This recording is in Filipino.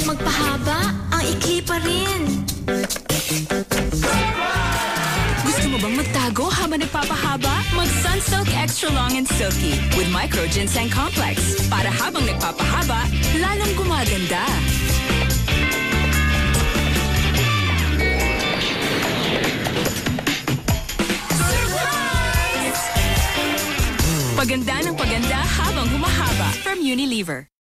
magpahaba, ang ikli pa rin. Gusto mo bang magtago habang nagpapahaba? Mag-Sunsilk Extra Long and Silky with Micro Ginseng Complex para habang nagpapahaba, lalong gumaganda. Paganda ng paganda habang humahaba from Unilever.